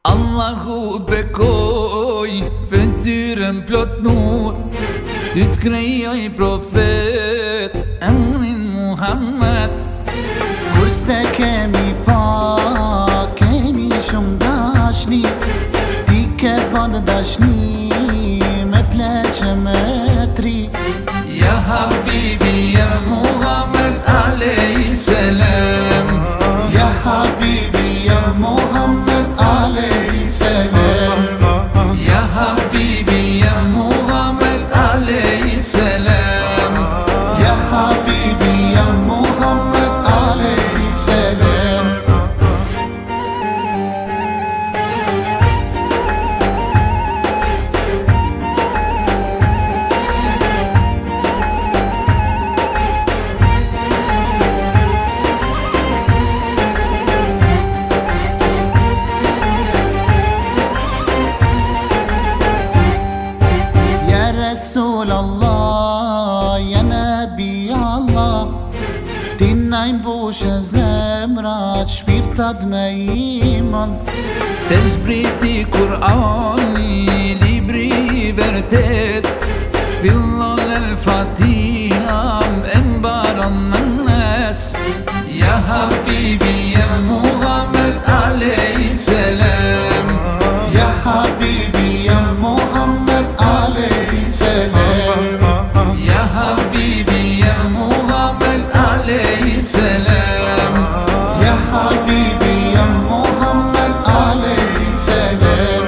Allahu bekoj, fytyrën plot nur, ty t'krijoj profet, emrin Muhammed. Kur s'te kemi pa, kemi shumë dashni, ti ke bandë dashni, me pleqe me tri. Ya Habibi ya Muhammed alayhi salam, Ya Habibi ya Muhammed alayhi salam, Ya Habibi ya Muhammed alayhi salam, Ya Habibi ya Muhammed alayhi salam. Resul Allah, ja Nabi Allah, ti na i mbushe zemrat, shpirtat me iman. Te zbriti Kur'ani, libri i vërtet, fillon el-Fatiha, e mbaron me nes. Ya Habibi ya Muhammed alayhi salam, Ya Habibi ya Muhammed alayhi salam, Ya Habibi ya Muhammed alayhi salam, Ya Habibi ya Muhammed alayhi salam.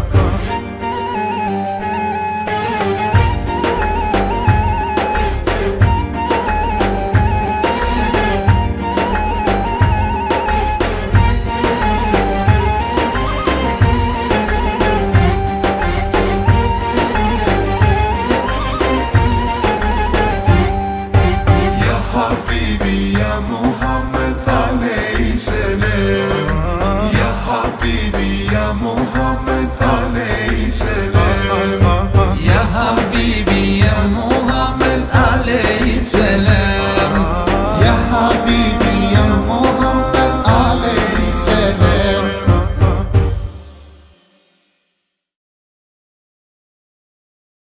حبيبي يا محمد عليه سلام، يا حبيبي يا محمد عليه سلام.